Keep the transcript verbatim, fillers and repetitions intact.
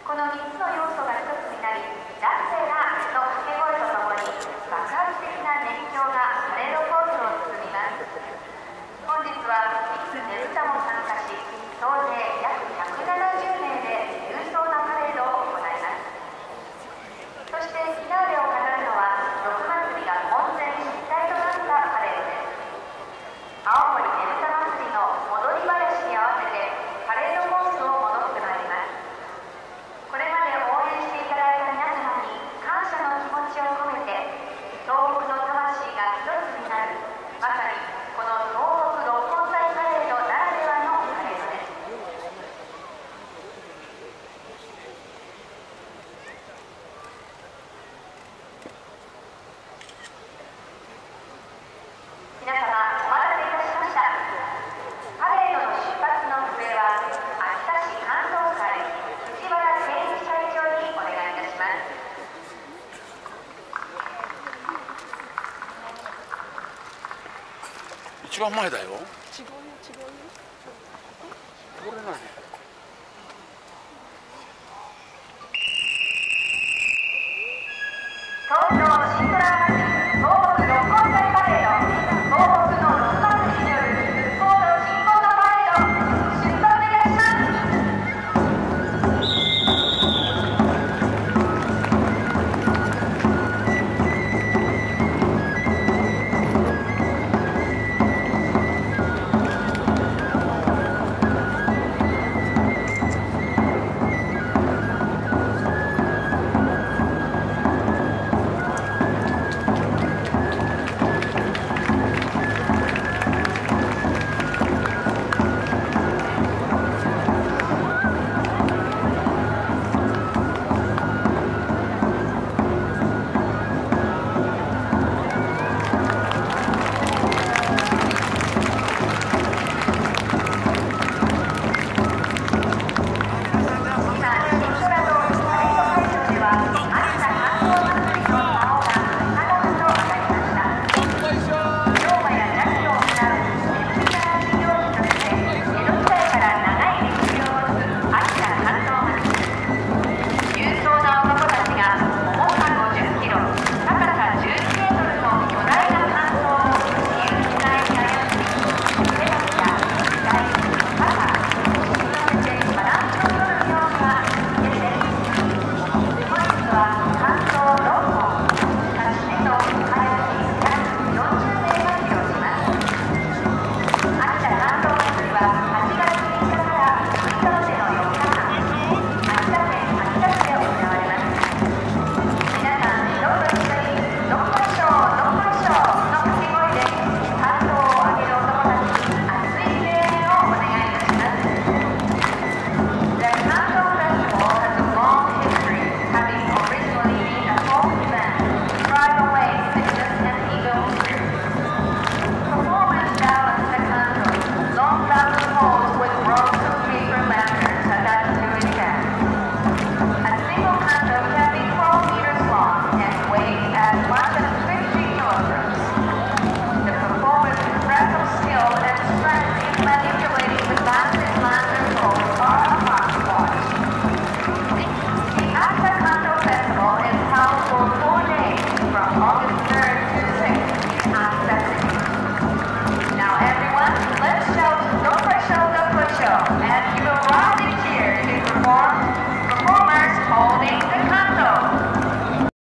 このみっつの要素が一つになり、ラッセラーの掛け声とともに爆発的な熱狂がパレードコースを包みます。本日はいつねぶたも参加し、総勢約ひゃくななじゅうめいで勇壮なパレードを行います。そしてフィナーレを飾るのは、六祭りが混然一体となったパレードです。青森ねぶた祭りの戻り話に合わせてパレードコースを戻ってまいります。これまで応援していただいた皆様に感謝の気持ちを込めて、東北の魂が一つになる、まさにこの東北六根祭パレードならではのパレードです。皆様お待たせいたしました。パレードの出発の笛は秋田市観東会藤原誠一会長にお願いいたします。 一番前だよ。 違うよ違うよ。 これ何？